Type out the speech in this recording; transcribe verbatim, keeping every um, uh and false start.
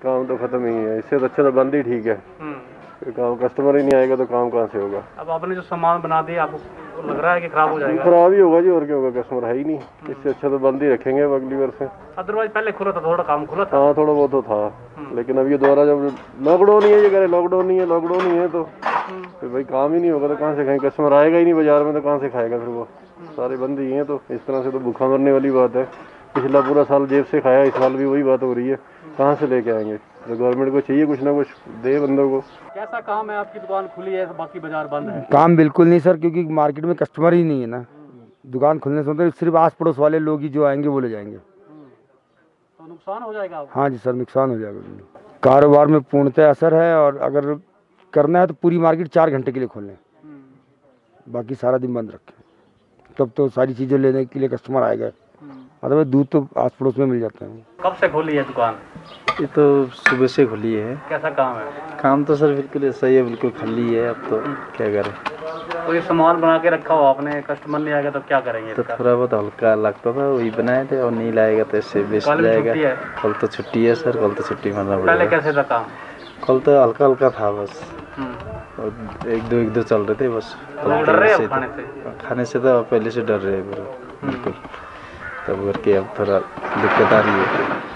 काम तो खत्म ही है, इससे तो अच्छा तो बंद ही ठीक है। काम कस्टमर ही नहीं आएगा तो काम कहाँ से होगा। अब आपने जो सामान बना दिया आपको लग रहा है कि खराब हो जाएगा? खराब ही होगा जी, और क्या होगा, कस्टमर है ही नहीं। इससे अच्छा तो बंद ही रखेंगे अब अगली बार से। अदरवाइज पहले खुला था, थोड़ा काम खुला था। हाँ थोड़ा बहुत तो था, लेकिन अब ये दोबारा जब लॉकडाउन ही है, ये कह रहे लॉकडाउन नहीं है, लॉकडाउन ही है तो फिर भाई काम ही नहीं होगा तो कहाँ से खाएंगे, कस्टमर आएगा ही नहीं बाजार में तो कहाँ से खाएगा फिर वो। सारे बंद ही हैं तो इस तरह से तो भूखा मरने वाली बात है। पिछला पूरा साल जेब से खाया, इस साल भी वही बात हो रही है, कहाँ से लेके आएंगे। तो गवर्नमेंट को चाहिए कुछ ना कुछ दे बंदों को। कैसा काम है, आपकी दुकान खुली है बाकी बाजार बंद है? काम बिल्कुल नहीं सर, क्योंकि मार्केट में कस्टमर ही नहीं है ना। दुकान खुलने से मतलब सिर्फ आस पड़ोस वाले लोग ही जो आएंगे वो ले जाएंगे। तो नुकसान हो जाएगा आपको? हाँ जी सर, नुकसान हो जाएगा। कारोबार में पूर्णतः असर है, और अगर करना है तो पूरी मार्केट चार घंटे के लिए खोल लें, बाकी सारा दिन बंद रखें, तब तो सारी चीज़ें लेने के लिए कस्टमर आएगा। अदरवाइज दूध तो आस पड़ोस में मिल जाता है। कब से खोली है दुकान? ये तो सुबह से खुली है। कैसा काम है? काम तो सर बिल्कुल सही है, बिल्कुल खाली है। अब तो क्या करें। तो ये सामान बना के रखा हो आपने, कस्टमर नहीं आएगा तो क्या करेंगे? तो थोड़ा बहुत हल्का लगता था, वही बनाए थे, और नहीं लाएगा तो इससे बेच जाएगा। कल तो छुट्टी है सर, कल तो छुट्टी मारना पड़ेगा। पहले कैसे था काम? कल तो हल्का हल्का था बस, और एक दो एक दो चल रहे थे बस। डर रहे हो खाने से? खाने से तो पहले से डर रहे हैं बिल्कुल, तब करके अब थोड़ा दिक्कत आ रही है।